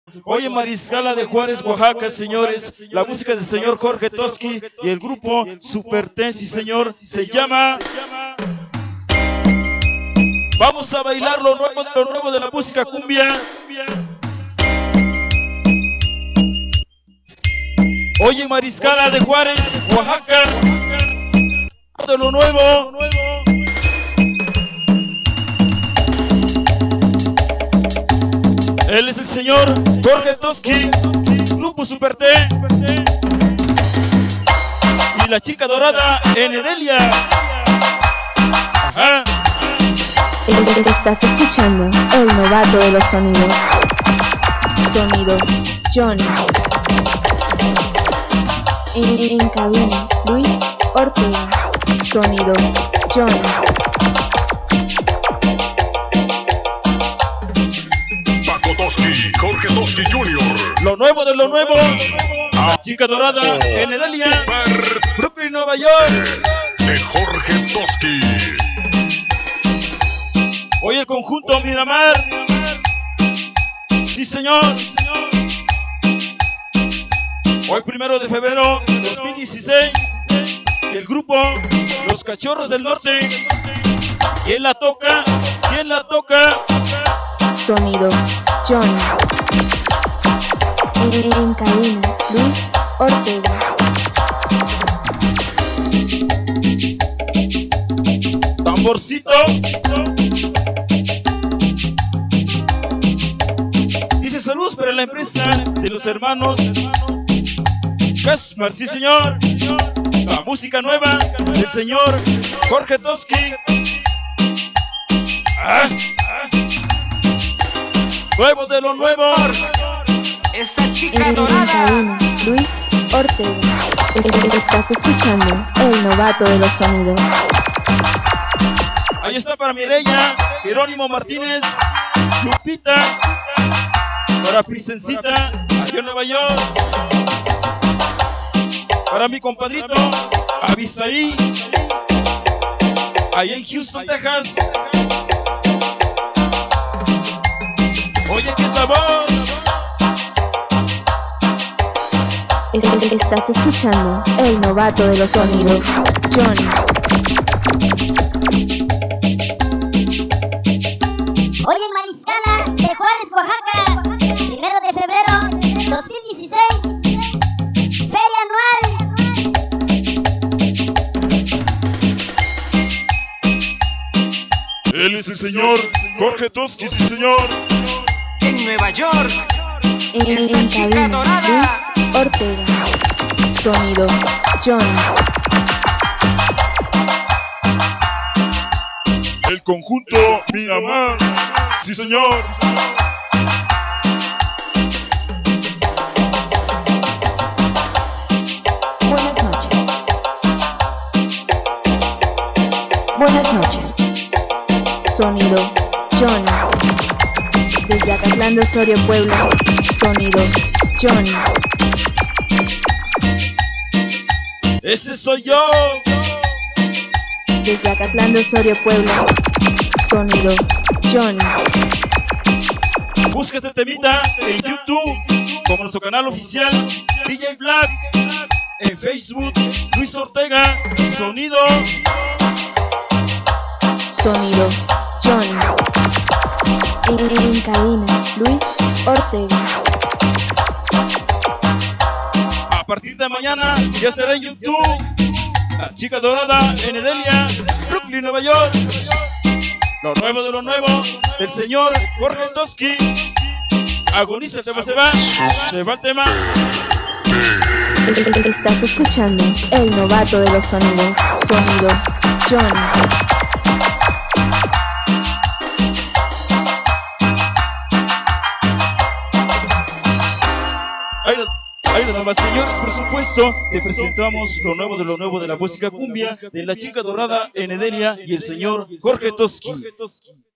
Hoy en Mariscala de Juárez, Oaxaca, señores, la música del señor Jorge Toski y el grupo Super Tensi, señor, se llama... Vamos a bailar lo nuevo de la música cumbia. Hoy en Mariscala de Juárez, Oaxaca, de lo nuevo. Él es el señor Jorge Toski, grupo Super T, y la chica dorada en Edelia. Ajá. Estás escuchando el novato de los sonidos. Sonido Johnny. En cabina Luis Ortega. Sonido Johnny. Paco Toski, Jorge Toski Jr. Lo nuevo de lo nuevo. La chica dorada en Edelia, Brooklyn, Nueva York. De Jorge Toski. Hoy el conjunto Miramar. Sí, señor. Hoy 1 de febrero 2016. El grupo Los Cachorros del Norte. ¿Quién la toca? ¿Quién la toca? Sonido Johnny. En cabina Luis Ortega. Tamborcito. Dice saludos para la empresa de los hermanos Casmar, sí señor. La música nueva del señor Jorge Toski. Nuevo de lo nuevo. Esa chica En dorada. cabina Luis Ortega. Estás escuchando el novato de los sonidos. Ahí está para Mireya, Jerónimo Martínez, Lupita, para Prisencita, aquí en Nueva York, para mi compadrito, Abisaí, allá en Houston, Texas. Oye, qué sabor. Estás escuchando el novato de los sonidos. Johnny. Hoy en Mariscala de Juárez, Oaxaca, 1 de febrero 2016, Feria Anual. Él es el señor Jorge Toski, sí señor. En Nueva York. En cabina Luis Ortega. Sonido Johnny. El conjunto Miramar, sí señor. Buenas noches. Buenas noches. Sonido Johnny. Desde Acatlán de Osorio, Puebla. Sonido Johnny. Ese soy yo. Desde Acatlán de Osorio, Puebla. Sonido Johnny. Busca este temita en YouTube como nuestro canal oficial DJ Black. En Facebook Luis Ortega. Sonido. Sonido Johnny. En cabina Luis Ortega. A partir de mañana ya será en YouTube. La chica dorada en Edelia, Brooklyn, Nueva York. Lo nuevo de lo nuevo del señor Jorge Toski. Agoniza, el tema se va el tema. Estás escuchando el novato de los sonidos. Sonido Johnny. Ahí nada más, señores, por supuesto, te presentamos lo nuevo de la música cumbia de la chica dorada en Edelia y el señor Jorge Toski.